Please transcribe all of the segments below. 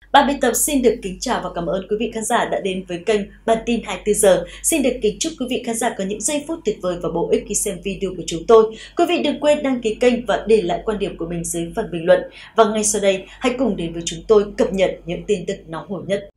Ban biên tập xin được kính chào và cảm ơn quý vị khán giả đã đến với kênh Bản tin 24 giờ. Xin được kính chúc quý vị khán giả có những giây phút tuyệt vời và bổ ích khi xem video của chúng tôi. Quý vị đừng quên đăng ký kênh và để lại quan điểm của mình dưới phần bình luận. Và ngay sau đây, hãy cùng đến với chúng tôi cập nhật những tin tức nóng hổi nhất.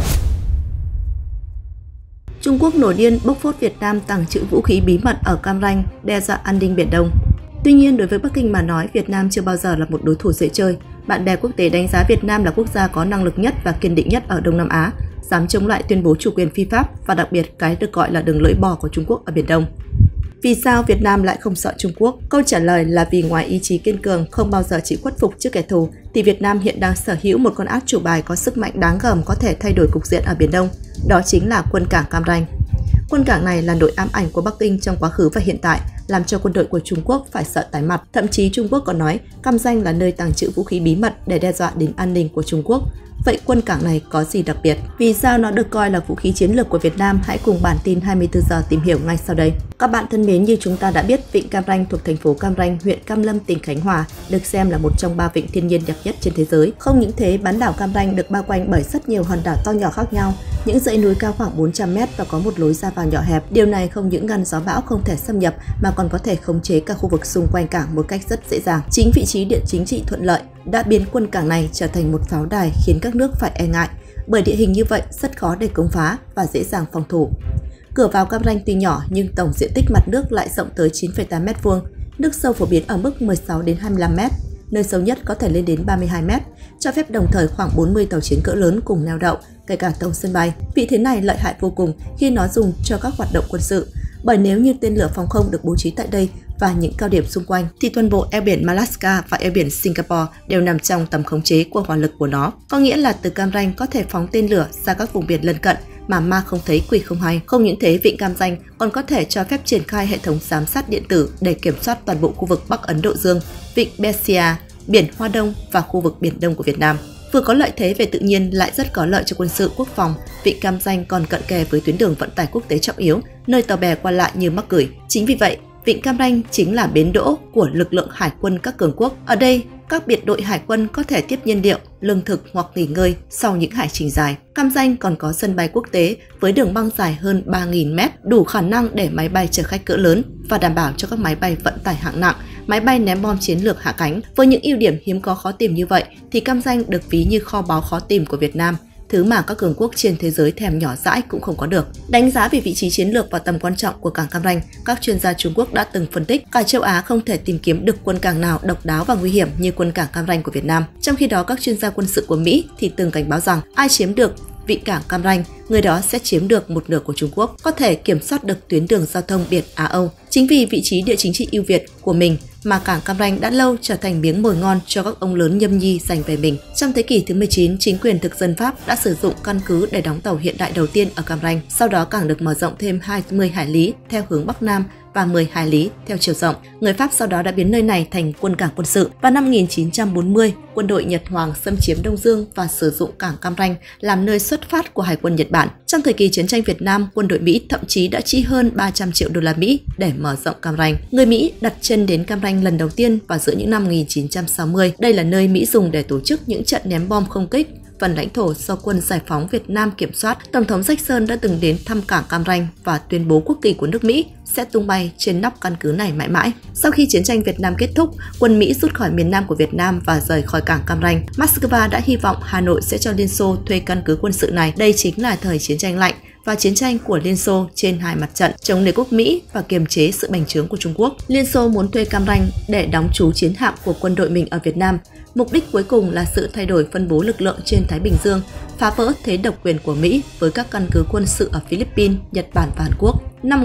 Trung Quốc nổi điên bóc phốt Việt Nam tàng trữ vũ khí bí mật ở Cam Ranh, đe dọa an ninh Biển Đông. Tuy nhiên, đối với Bắc Kinh mà nói, Việt Nam chưa bao giờ là một đối thủ dễ chơi. Bạn bè quốc tế đánh giá Việt Nam là quốc gia có năng lực nhất và kiên định nhất ở Đông Nam Á, dám chống lại tuyên bố chủ quyền phi pháp và đặc biệt cái được gọi là đường lưỡi bò của Trung Quốc ở Biển Đông. Vì sao Việt Nam lại không sợ Trung Quốc? Câu trả lời là vì ngoài ý chí kiên cường không bao giờ chịu khuất phục trước kẻ thù, thì Việt Nam hiện đang sở hữu một con át chủ bài có sức mạnh đáng gờm có thể thay đổi cục diện ở Biển Đông. Đó chính là quân cảng Cam Ranh. Quân cảng này là nỗi ám ảnh của Bắc Kinh trong quá khứ và hiện tại, làm cho quân đội của Trung Quốc phải sợ tái mặt. Thậm chí Trung Quốc còn nói Cam Ranh là nơi tàng trữ vũ khí bí mật để đe dọa đến an ninh của Trung Quốc. Vậy quân cảng này có gì đặc biệt? Vì sao nó được coi là vũ khí chiến lược của Việt Nam? Hãy cùng bản tin 24 giờ tìm hiểu ngay sau đây. Các bạn thân mến, như chúng ta đã biết, vịnh Cam Ranh thuộc thành phố Cam Ranh, huyện Cam Lâm, tỉnh Khánh Hòa, được xem là một trong 3 vịnh thiên nhiên đẹp nhất trên thế giới. Không những thế, bán đảo Cam Ranh được bao quanh bởi rất nhiều hòn đảo to nhỏ khác nhau, những dãy núi cao khoảng 400 m và có một lối ra vào nhỏ hẹp. Điều này không những ngăn gió bão không thể xâm nhập mà còn có thể khống chế cả khu vực xung quanh cảng một cách rất dễ dàng. Chính vị trí địa chính trị thuận lợi đã biến quân cảng này trở thành một pháo đài khiến các nước phải e ngại, bởi địa hình như vậy rất khó để công phá và dễ dàng phòng thủ. Cửa vào Cam Ranh tuy nhỏ nhưng tổng diện tích mặt nước lại rộng tới 9,8 m², nước sâu phổ biến ở mức 16 đến 25 m, nơi sâu nhất có thể lên đến 32 m, cho phép đồng thời khoảng 40 tàu chiến cỡ lớn cùng neo đậu, kể cả tàu sân bay. Vị thế này lợi hại vô cùng khi nó dùng cho các hoạt động quân sự, bởi nếu như tên lửa phòng không được bố trí tại đây và những cao điểm xung quanh, thì toàn bộ eo biển Malacca và eo biển Singapore đều nằm trong tầm khống chế của hỏa lực của nó. Có nghĩa là từ Cam Ranh có thể phóng tên lửa ra các vùng biển lân cận mà ma không thấy quỷ không hay. Không những thế, vịnh Cam Ranh còn có thể cho phép triển khai hệ thống giám sát điện tử để kiểm soát toàn bộ khu vực Bắc Ấn Độ Dương, vịnh Persia, biển Hoa Đông và khu vực Biển Đông của Việt Nam. Vừa có lợi thế về tự nhiên lại rất có lợi cho quân sự quốc phòng, vịnh Cam Ranh còn cận kề với tuyến đường vận tải quốc tế trọng yếu, nơi tàu bè qua lại như mắc gửi. Chính vì vậy, vịnh Cam Ranh chính là bến đỗ của lực lượng hải quân các cường quốc. Ở đây, các biệt đội hải quân có thể tiếp nhiên liệu, lương thực hoặc nghỉ ngơi sau những hải trình dài. Cam Ranh còn có sân bay quốc tế với đường băng dài hơn 3.000 m, đủ khả năng để máy bay chở khách cỡ lớn và đảm bảo cho các máy bay vận tải hạng nặng, máy bay ném bom chiến lược hạ cánh. Với những ưu điểm hiếm có khó tìm như vậy, thì Cam Ranh được ví như kho báu khó tìm của Việt Nam, thứ mà các cường quốc trên thế giới thèm nhỏ dãi cũng không có được. Đánh giá về vị trí chiến lược và tầm quan trọng của cảng Cam Ranh, các chuyên gia Trung Quốc đã từng phân tích cả châu Á không thể tìm kiếm được quân cảng nào độc đáo và nguy hiểm như quân cảng Cam Ranh của Việt Nam. Trong khi đó, các chuyên gia quân sự của Mỹ thì từng cảnh báo rằng ai chiếm được vịnh cảng Cam Ranh, người đó sẽ chiếm được một nửa của Trung Quốc, có thể kiểm soát được tuyến đường giao thông Biển Á-Âu. Chính vì vị trí địa chính trị ưu việt của mình mà cảng Cam Ranh đã lâu trở thành miếng mồi ngon cho các ông lớn nhâm nhi giành về mình. Trong thế kỷ thứ 19, chính quyền thực dân Pháp đã sử dụng căn cứ để đóng tàu hiện đại đầu tiên ở Cam Ranh. Sau đó cảng được mở rộng thêm 20 hải lý theo hướng Bắc Nam và 10 hải lý theo chiều rộng. Người Pháp sau đó đã biến nơi này thành quân cảng quân sự. Vào năm 1940, quân đội Nhật Hoàng xâm chiếm Đông Dương và sử dụng cảng Cam Ranh làm nơi xuất phát của Hải quân Nhật Bản. Trong thời kỳ chiến tranh Việt Nam, quân đội Mỹ thậm chí đã chi hơn 300 triệu đô la Mỹ để mở rộng Cam Ranh. Người Mỹ đặt chân đến Cam Ranh lần đầu tiên vào giữa những năm 1960. Đây là nơi Mỹ dùng để tổ chức những trận ném bom không kích phần lãnh thổ do quân giải phóng Việt Nam kiểm soát. Tổng thống Jackson đã từng đến thăm cảng Cam Ranh và tuyên bố quốc kỳ của nước Mỹ sẽ tung bay trên nóc căn cứ này mãi mãi. Sau khi chiến tranh Việt Nam kết thúc, quân Mỹ rút khỏi miền Nam của Việt Nam và rời khỏi cảng Cam Ranh. Moscow đã hy vọng Hà Nội sẽ cho Liên Xô thuê căn cứ quân sự này. Đây chính là thời chiến tranh lạnh và chiến tranh của Liên Xô trên hai mặt trận, chống đế quốc Mỹ và kiềm chế sự bành trướng của Trung Quốc. Liên Xô muốn thuê Cam Ranh để đóng trú chiến hạm của quân đội mình ở Việt Nam. Mục đích cuối cùng là sự thay đổi phân bố lực lượng trên Thái Bình Dương, phá vỡ thế độc quyền của Mỹ với các căn cứ quân sự ở Philippines, Nhật Bản và Hàn Quốc. Năm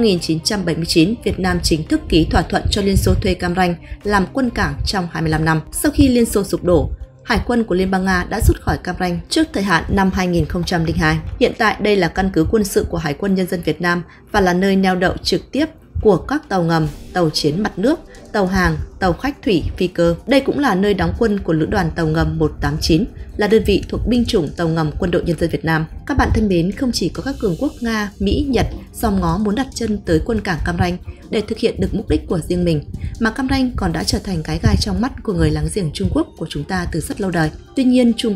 1979, Việt Nam chính thức ký thỏa thuận cho Liên Xô thuê Cam Ranh làm quân cảng trong 25 năm. Sau khi Liên Xô sụp đổ, Hải quân của Liên bang Nga đã rút khỏi Cam Ranh trước thời hạn năm 2002. Hiện tại đây là căn cứ quân sự của Hải quân Nhân dân Việt Nam và là nơi neo đậu trực tiếp của các tàu ngầm, tàu chiến mặt nước, tàu hàng, tàu khách thủy, phi cơ. Đây cũng là nơi đóng quân của Lữ đoàn Tàu ngầm 189, là đơn vị thuộc binh chủng tàu ngầm Quân đội Nhân dân Việt Nam. Các bạn thân mến, không chỉ có các cường quốc Nga, Mỹ, Nhật dòm ngó muốn đặt chân tới quân cảng Cam Ranh để thực hiện được mục đích của riêng mình, mà Cam Ranh còn đã trở thành cái gai trong mắt của người láng giềng Trung Quốc của chúng ta từ rất lâu đời. Tuy nhiên, Trung Quốc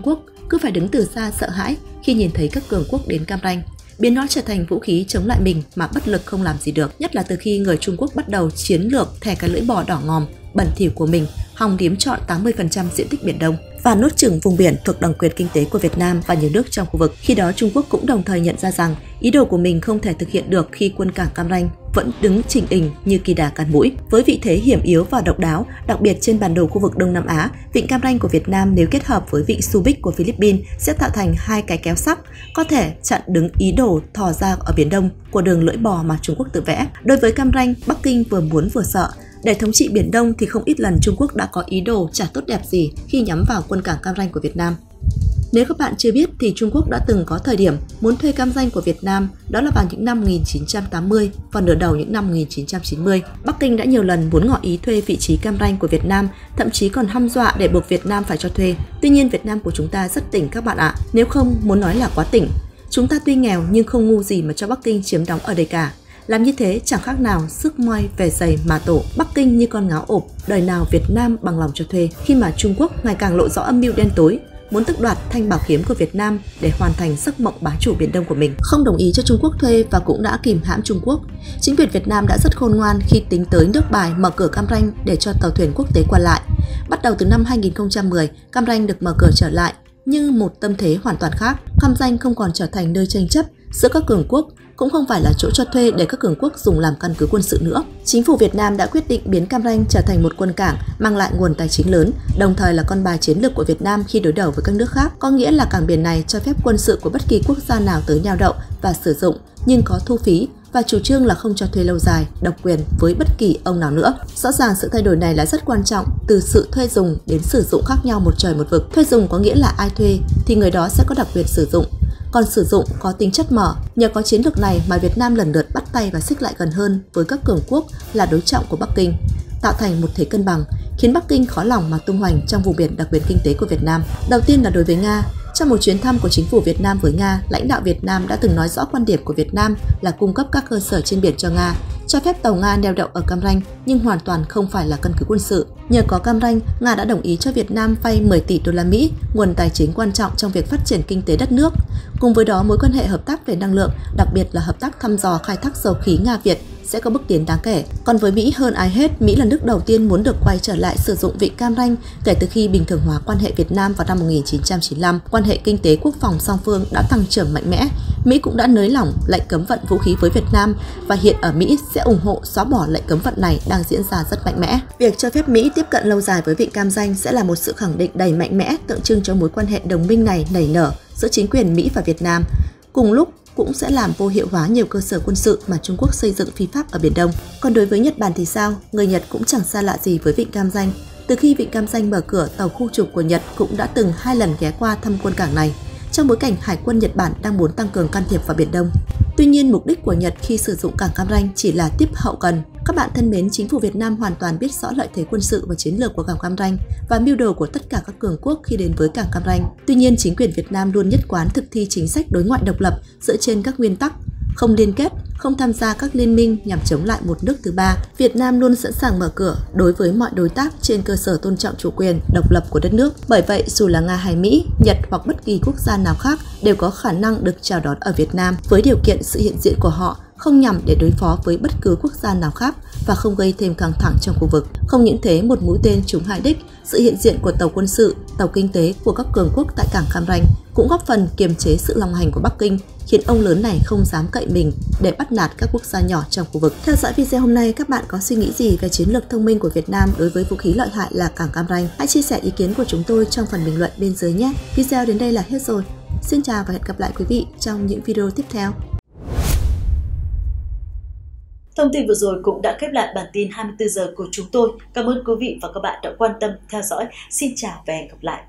cứ phải đứng từ xa sợ hãi khi nhìn thấy các cường quốc đến Cam Ranh, biến nó trở thành vũ khí chống lại mình mà bất lực không làm gì được. Nhất là từ khi người Trung Quốc bắt đầu chiến lược thè cái lưỡi bò đỏ ngòm, bẩn thỉu của mình, hòng điếm trọn 80% diện tích Biển Đông và nuốt chửng vùng biển thuộc đặc quyền kinh tế của Việt Nam và nhiều nước trong khu vực. Khi đó Trung Quốc cũng đồng thời nhận ra rằng ý đồ của mình không thể thực hiện được khi quân cảng Cam Ranh vẫn đứng chỉnh ình như kỳ đà cán mũi. Với vị thế hiểm yếu và độc đáo, đặc biệt trên bản đồ khu vực Đông Nam Á, vịnh Cam Ranh của Việt Nam nếu kết hợp với vịnh Subic của Philippines sẽ tạo thành hai cái kéo sắt, có thể chặn đứng ý đồ thò ra ở Biển Đông của đường lưỡi bò mà Trung Quốc tự vẽ. Đối với Cam Ranh, Bắc Kinh vừa muốn vừa sợ. Để thống trị Biển Đông thì không ít lần Trung Quốc đã có ý đồ chả tốt đẹp gì khi nhắm vào quân cảng Cam Ranh của Việt Nam. Nếu các bạn chưa biết thì Trung Quốc đã từng có thời điểm muốn thuê Cam Ranh của Việt Nam, đó là vào những năm 1980 và nửa đầu những năm 1990. Bắc Kinh đã nhiều lần muốn ngỏ ý thuê vị trí Cam Ranh của Việt Nam, thậm chí còn hăm dọa để buộc Việt Nam phải cho thuê. Tuy nhiên Việt Nam của chúng ta rất tỉnh các bạn ạ, nếu không muốn nói là quá tỉnh. Chúng ta tuy nghèo nhưng không ngu gì mà cho Bắc Kinh chiếm đóng ở đây cả. Làm như thế chẳng khác nào sức moi về giày mà tổ. Bắc Kinh như con ngáo ộp, đời nào Việt Nam bằng lòng cho thuê. Khi mà Trung Quốc ngày càng lộ rõ âm mưu đen tối, muốn tước đoạt thanh bảo kiếm của Việt Nam để hoàn thành giấc mộng bá chủ Biển Đông của mình, không đồng ý cho Trung Quốc thuê và cũng đã kìm hãm Trung Quốc. Chính quyền Việt Nam đã rất khôn ngoan khi tính tới nước Bài mở cửa Cam Ranh để cho tàu thuyền quốc tế qua lại. Bắt đầu từ năm 2010, Cam Ranh được mở cửa trở lại nhưng một tâm thế hoàn toàn khác. Cam Ranh không còn trở thành nơi tranh chấp giữa các cường quốc, cũng không phải là chỗ cho thuê để các cường quốc dùng làm căn cứ quân sự nữa. Chính phủ Việt Nam đã quyết định biến Cam Ranh trở thành một quân cảng mang lại nguồn tài chính lớn, đồng thời là con bài chiến lược của Việt Nam khi đối đầu với các nước khác. Có nghĩa là cảng biển này cho phép quân sự của bất kỳ quốc gia nào tới neo đậu và sử dụng, nhưng có thu phí và chủ trương là không cho thuê lâu dài, độc quyền với bất kỳ ông nào nữa. Rõ ràng sự thay đổi này là rất quan trọng, từ sự thuê dùng đến sử dụng khác nhau một trời một vực. Thuê dùng có nghĩa là ai thuê thì người đó sẽ có đặc quyền sử dụng. Còn sử dụng có tính chất mở. Nhờ có chiến lược này mà Việt Nam lần lượt bắt tay và xích lại gần hơn với các cường quốc là đối trọng của Bắc Kinh, tạo thành một thế cân bằng, khiến Bắc Kinh khó lòng mà tung hoành trong vùng biển đặc quyền kinh tế của Việt Nam. Đầu tiên là đối với Nga. Trong một chuyến thăm của chính phủ Việt Nam với Nga, lãnh đạo Việt Nam đã từng nói rõ quan điểm của Việt Nam là cung cấp các cơ sở trên biển cho Nga, cho phép tàu Nga neo đậu ở Cam Ranh nhưng hoàn toàn không phải là căn cứ quân sự. Nhờ có Cam Ranh, Nga đã đồng ý cho Việt Nam vay 10 tỷ đô la Mỹ, nguồn tài chính quan trọng trong việc phát triển kinh tế đất nước. Cùng với đó, mối quan hệ hợp tác về năng lượng, đặc biệt là hợp tác thăm dò khai thác dầu khí Nga-Việt sẽ có bước tiến đáng kể. Còn với Mỹ hơn ai hết, Mỹ là nước đầu tiên muốn được quay trở lại sử dụng vịnh Cam Ranh kể từ khi bình thường hóa quan hệ Việt Nam vào năm 1995. Quan hệ kinh tế quốc phòng song phương đã tăng trưởng mạnh mẽ. Mỹ cũng đã nới lỏng lệnh cấm vận vũ khí với Việt Nam và hiện ở Mỹ sẽ ủng hộ xóa bỏ lệnh cấm vận này đang diễn ra rất mạnh mẽ. Việc cho phép Mỹ tiếp cận lâu dài với vịnh Cam Ranh sẽ là một sự khẳng định đầy mạnh mẽ, tượng trưng cho mối quan hệ đồng minh này nảy nở giữa chính quyền Mỹ và Việt Nam. Cùng lúc cũng sẽ làm vô hiệu hóa nhiều cơ sở quân sự mà Trung Quốc xây dựng phi pháp ở Biển Đông. Còn đối với Nhật Bản thì sao? Người Nhật cũng chẳng xa lạ gì với vịnh Cam Ranh. Từ khi vịnh Cam Ranh mở cửa, tàu khu trục của Nhật cũng đã từng 2 lần ghé qua thăm quân cảng này, trong bối cảnh Hải quân Nhật Bản đang muốn tăng cường can thiệp vào Biển Đông. Tuy nhiên, mục đích của Nhật khi sử dụng cảng Cam Ranh chỉ là tiếp hậu cần. Các bạn thân mến, chính phủ Việt Nam hoàn toàn biết rõ lợi thế quân sự và chiến lược của cảng Cam Ranh và mưu đồ của tất cả các cường quốc khi đến với cảng Cam Ranh. Tuy nhiên, chính quyền Việt Nam luôn nhất quán thực thi chính sách đối ngoại độc lập dựa trên các nguyên tắc không liên kết, không tham gia các liên minh nhằm chống lại một nước thứ ba. Việt Nam luôn sẵn sàng mở cửa đối với mọi đối tác trên cơ sở tôn trọng chủ quyền, độc lập của đất nước. Bởi vậy, dù là Nga hay Mỹ, Nhật hoặc bất kỳ quốc gia nào khác đều có khả năng được chào đón ở Việt Nam với điều kiện sự hiện diện của họ không nhằm để đối phó với bất cứ quốc gia nào khác và không gây thêm căng thẳng trong khu vực. Không những thế, một mũi tên trúng hai đích, sự hiện diện của tàu quân sự, tàu kinh tế của các cường quốc tại cảng Cam Ranh cũng góp phần kiềm chế sự long hành của Bắc Kinh, khiến ông lớn này không dám cậy mình để bắt nạt các quốc gia nhỏ trong khu vực. Theo dõi video hôm nay, các bạn có suy nghĩ gì về chiến lược thông minh của Việt Nam đối với vũ khí lợi hại là cảng Cam Ranh? Hãy chia sẻ ý kiến của chúng tôi trong phần bình luận bên dưới nhé. Video đến đây là hết rồi. Xin chào và hẹn gặp lại quý vị trong những video tiếp theo. Thông tin vừa rồi cũng đã khép lại bản tin 24 giờ của chúng tôi. Cảm ơn quý vị và các bạn đã quan tâm theo dõi. Xin chào và hẹn gặp lại.